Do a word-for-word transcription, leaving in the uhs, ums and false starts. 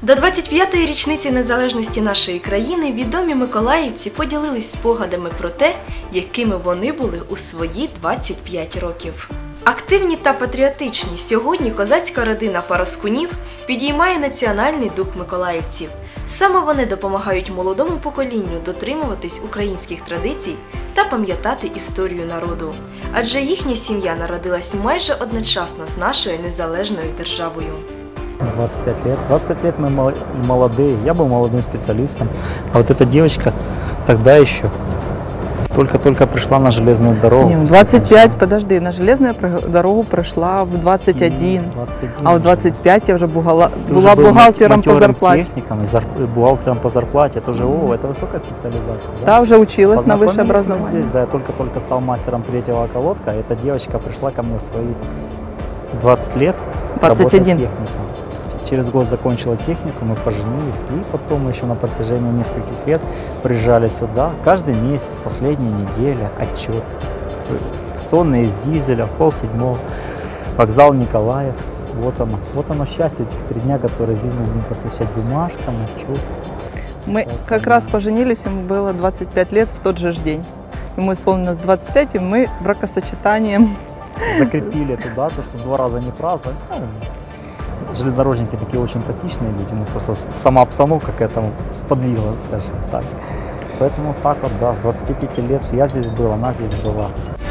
До двадцять п'ятої річниці незалежності нашої країни відомі миколаївці поділились спогадами про те, якими вони були у свої двадцять п'ять років. Активні та патріотичні сьогодні козацька родина Параскунів підіймає національний дух миколаївців. Саме вони допомагають молодому поколінню дотримуватись українських традицій та пам'ятати історію народу. Адже їхня сім'я народилась майже одночасно з нашою незалежною державою. двадцать пять лет. двадцать пять лет мы молодые. Я был молодым специалистом. А вот эта девочка тогда еще только-только пришла на железную дорогу. Не, двадцать пять, подожди, на железную дорогу пришла в двадцать один, двадцать один а в двадцать пять я уже бугала, Ты была уже был бухгалтером по зарплате. техником и зар, бухгалтером по зарплате. Это уже, о, это высокая специализация. Да, да уже училась на высшее Познакомились мы образование. Здесь, да, я только-только стал мастером третьего околотка. Эта девочка пришла ко мне в свои двадцать лет. двадцать один. Техником. Через год закончила технику, мы поженились, и потом еще на протяжении нескольких лет приезжали сюда. Каждый месяц, последняя неделя, отчет. Сонные из дизеля, полседьмого, вокзал Николаев. Вот оно. Вот оно счастье, этих три дня, которые здесь мы будем посвящать бумажкам, отчет. Мы как раз поженились, ему было двадцать пять лет в тот же день. Ему исполнилось двадцать пять, и мы бракосочетанием закрепили эту дату, что два раза не праздновали. Железнодорожники такие очень практичные люди, ну просто сама обстановка к этому сподвигла, скажем так. Поэтому так вот, да, с двадцати пяти лет я здесь был, она здесь была.